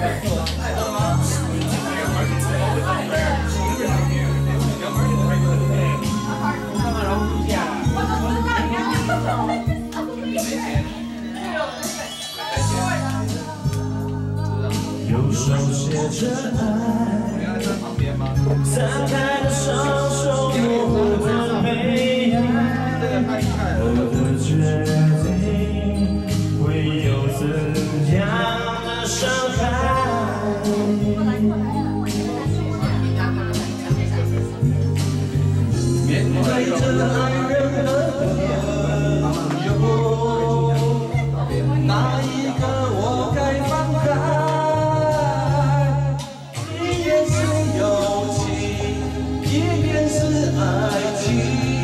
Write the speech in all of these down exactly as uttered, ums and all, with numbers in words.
右手写着爱，摊开的双手模糊的悲哀，我的决定会有怎样的伤害？面对着爱人的朋友，哪一个我该放开？ 爱情，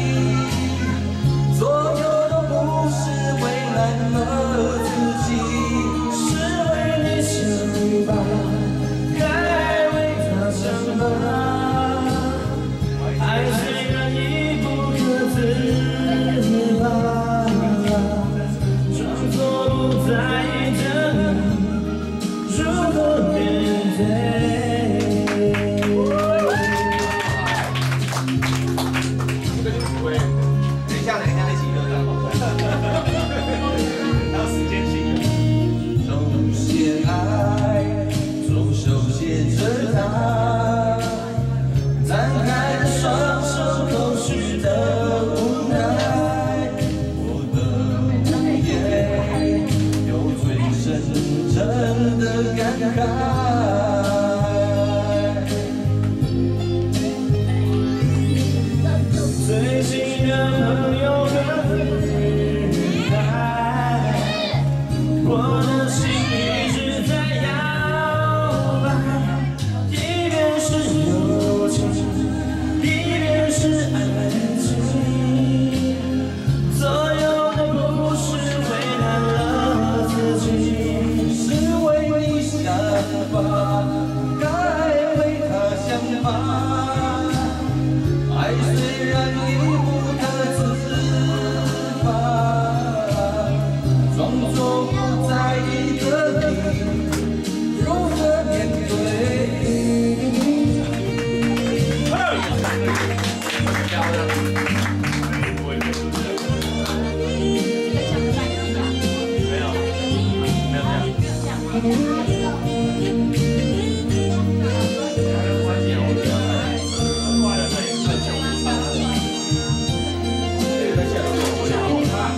所有都不是为难了自己，是为你想吧，该为他想吧。爱虽然已不可自拔，装作不在意的你，如何面对？ 最近的朋友和女孩，我的心一直在摇摆，一边是友情，一边是爱情，所有的不是为难了自己，是为你想吧，该为他想吧。 爱虽然已不可自拔，装作不在意的你，如何面对？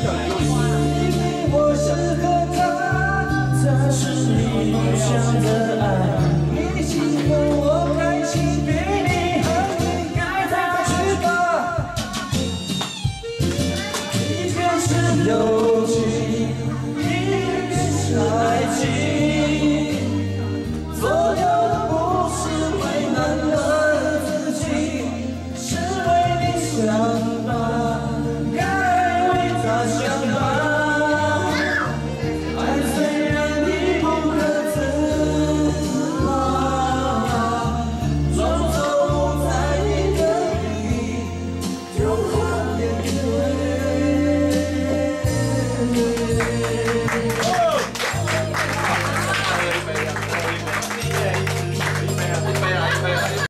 我是和他，他是你梦想的。